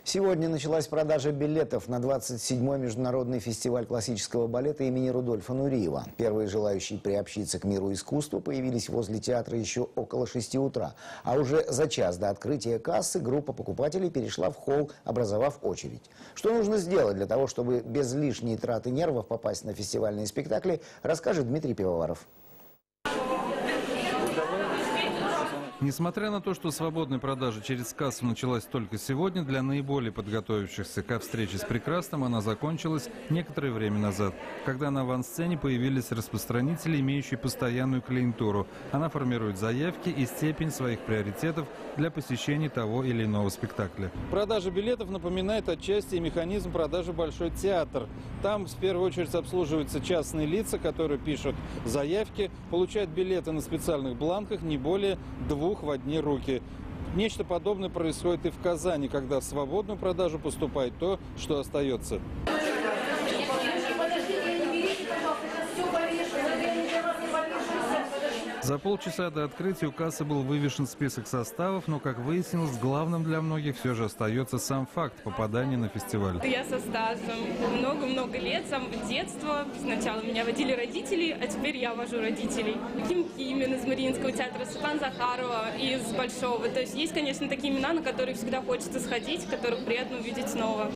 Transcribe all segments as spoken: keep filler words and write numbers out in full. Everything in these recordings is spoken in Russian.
Сегодня началась продажа билетов на двадцать седьмой международный фестиваль классического балета имени Рудольфа Нуриева. Первые желающие приобщиться к миру искусства появились возле театра еще около шести утра. А уже за час до открытия кассы группа покупателей перешла в холл, образовав очередь. Что нужно сделать для того, чтобы без лишней траты нервов попасть на фестивальные спектакли, расскажет Дмитрий Пивоваров. Несмотря на то, что свободная продажа через кассу началась только сегодня, для наиболее подготовившихся ко встрече с прекрасным она закончилась некоторое время назад, когда на авансцене появились распространители, имеющие постоянную клиентуру. Она формирует заявки и степень своих приоритетов для посещения того или иного спектакля. Продажа билетов напоминает отчасти и механизм продажи «Большой театр». Там в первую очередь обслуживаются частные лица, которые пишут заявки, получают билеты на специальных бланках не более двух в одни руки. Нечто подобное происходит и в Казани, когда в свободную продажу поступает то, что остается. За полчаса до открытия у кассы был вывешен список составов, но, как выяснилось, главным для многих все же остается сам факт попадания на фестиваль. Я со стажем много-много лет, с самого детства. Сначала меня водили родители, а теперь я вожу родителей. Ким Кимин из Мариинского театра, Светлана Захарова из Большого. То есть есть, конечно, такие имена, на которые всегда хочется сходить, которых приятно увидеть снова.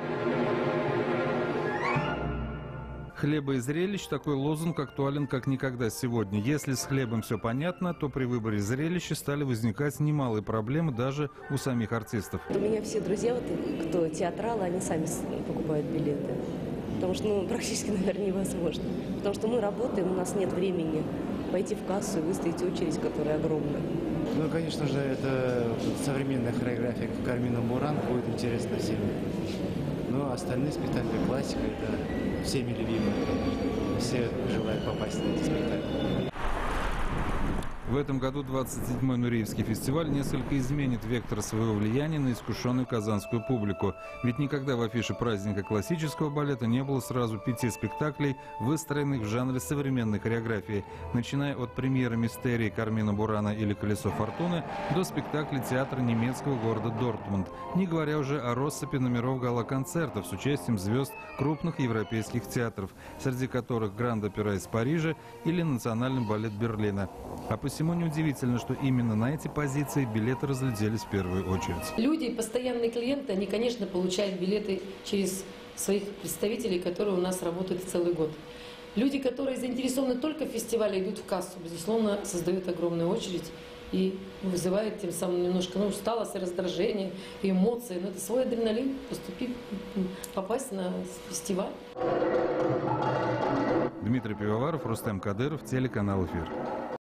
Хлеба и зрелищ – такой лозунг актуален как никогда сегодня. Если с хлебом все понятно, то при выборе зрелища стали возникать немалые проблемы даже у самих артистов. У меня все друзья, вот, кто театралы, они сами покупают билеты. Потому что ну, практически, наверное, невозможно. Потому что мы работаем, у нас нет времени пойти в кассу и выстоять очередь, которая огромная. Ну, конечно же, это современная хореография Кармина Бурана будет интересна всем. Но остальные спектакли, классика, это всеми любимые. Все желают попасть на эти спектакли. В этом году двадцать седьмой Нуриевский фестиваль несколько изменит вектор своего влияния на искушенную казанскую публику. Ведь никогда в афише праздника классического балета не было сразу пяти спектаклей, выстроенных в жанре современной хореографии. Начиная от премьеры «Мистерии» Кармина Бурана или «Колесо фортуны» до спектакля театра немецкого города Дортмунд. Не говоря уже о россыпи номеров гала-концертов с участием звезд крупных европейских театров, среди которых Гранд-опера из Парижа или Национальный балет Берлина. А посему неудивительно, что именно на эти позиции билеты разлетелись в первую очередь. Люди, постоянные клиенты, они, конечно, получают билеты через своих представителей, которые у нас работают целый год. Люди, которые заинтересованы только в фестивале, идут в кассу, безусловно, создают огромную очередь и вызывает тем самым немножко ну, усталость, раздражение, эмоции. Но это свой адреналин, поступить, попасть на фестиваль. Дмитрий Пивоваров, Рустем Кадыров, телеканал «Эфир».